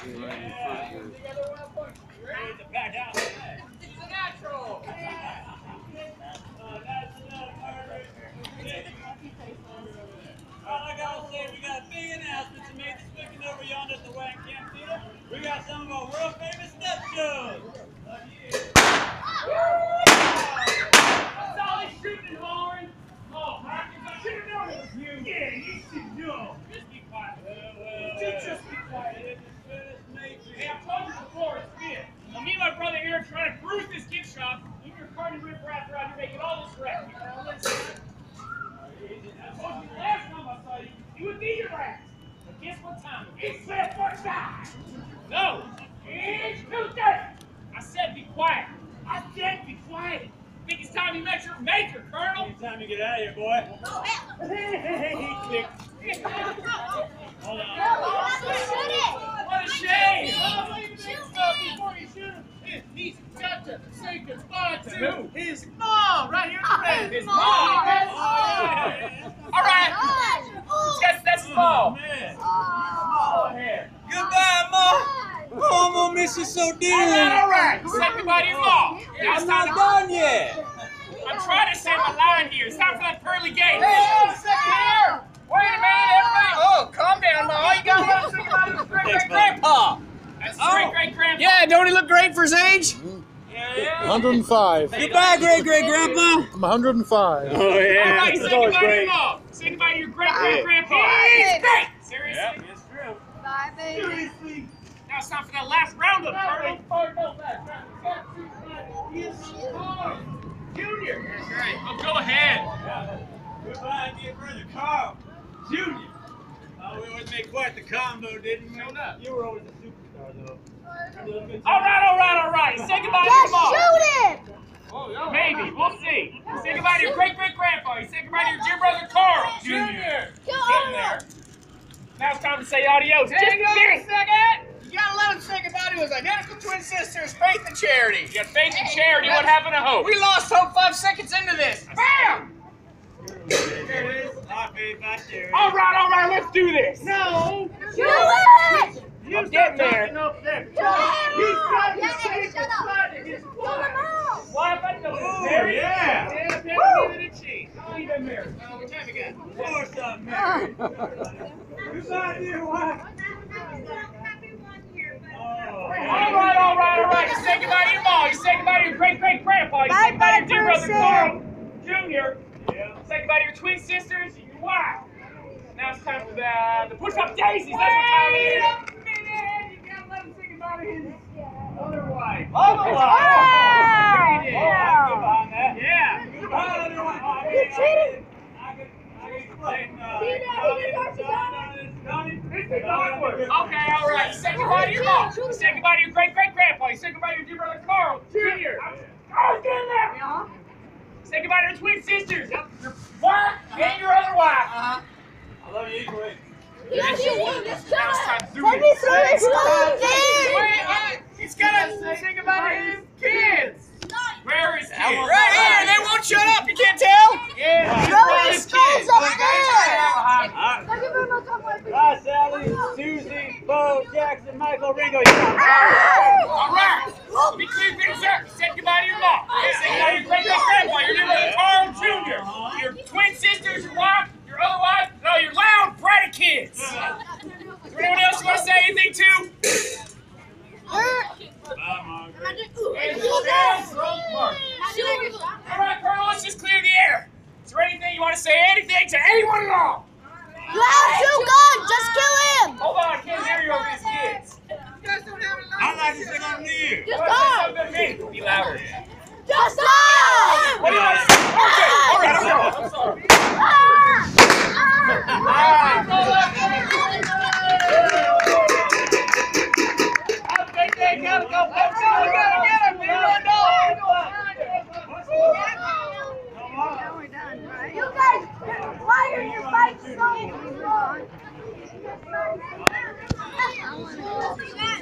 I gotta say, we got a big announcement to make this weekend over yonder at the Wagon Camp Theater. We got some of our world famous step shows. That's all this shooting and hollering. Oh, Hawkins, I should have known it was you. Yeah, you should know. Just be quiet. Just be quiet. Hey, I've told you before, it's me. Now, me and my brother here are trying to bruise this gift shop. You and your carny riff-raff around here making all this wreck. I told you last time I saw you, you would be your ass. But guess what time? It's the first time. No, it's Tuesday. I said be quiet. I said be quiet. I think it's time you met your maker, Colonel. It's time to get out of here, boy. Go ahead. He kicked. Hold on. Shoot it. What a shame. Before you shoot him, he's got to say goodbye to his mom right here in the red. His mom. All right. That's his mom. Oh, man. Goodbye, Mom. Oh, I'm gonna miss you so dearly. All right. Say goodbye to your mom. I'm not done yet. I'm trying to say my line here. It's time for that pearly gate. Hey, second here. Wait a minute, everybody. Oh, calm down, Ma. You got to let him think about his great-great-grandpa. That's great-great-grandpa. Yeah, don't he look great for his age? Yeah. 105. Goodbye, great-great-grandpa. I'm 105. Oh, yeah. All right, say goodbye to your mom. Say goodbye to your great-great-grandpa. He's great. Seriously? Yeah, it's true. Bye, baby. Seriously. Now it's time for that last roundup, Colonel. Junior. That's right. Oh, go ahead. Goodbye, dear brother Carl. Junior. We always made quite the combo, didn't we? You were always a superstar, though. All right. Say goodbye to your Just mom. shoot it. Maybe. We'll see. Say goodbye to your great-great-grandpa. You say goodbye to your dear brother Carl. Junior. Getting there. Now it's time to say adios. Just a second. You gotta let him say goodbye to his identical twin sisters, Faith and Charity. You got faith and charity. What happened to hope? We lost hope 5 seconds into this. Bam! There it is. Our faith, our charity. All right. Let's do this. No! Shoot it. I'm getting there. Shut up. What? I know Oh, Mary. yeah. Leave him there. What time you got? Of course I'm married. Goodbye, dear wife. All right. You say goodbye to your mom. You say goodbye to your great-great-grandpa. You say goodbye to your dear brother Carl Jr. Yeah. Say goodbye to your twin sisters and your wife. Now it's time for the push-up daisies. That's what time it is. You gotta let him say goodbye to his other wife. Other wife? Yeah. I'm good behind that. Yeah. Goodbye, other wife. You cheated. I can explain. This is awkward. Okay, all right. You say goodbye to your mom. You say goodbye to your great-great-grandpa. You say goodbye to your dear brother Carl Jr. Oh, get in there. Say goodbye to your twin sisters. Your wife and your other wife. I love you equally. Now it's time to do Let me it. throw this phone in. Wait, he's gotta say goodbye to his kids. Where is kids? Right here! They won't shut up! You can't tell? Yeah. Throw his phones up there. Bye, Sally, Susie, Bo, Jackson, Michael, Ringo. All right. Be clear things up. Say goodbye to your mom. Say goodbye to your great-great-grandpa, your dear brother Carl Jr., your twin sisters, your wife, your other wife, and all your loud, bratty kids. Is there anyone else you want to say anything to? Bye, Margaret. All right, Colonel, let's just clear the air. Is there anything you want to say anything to anyone at all? Loud, too good. Just kill him. Hold on, I can't hear you over these kids. I'd like to sing on the ear. Just What go. does that mean? Be louder. Just go. What do you want to say? Okay, all right, I'm sorry. You guys, why are you fighting so long?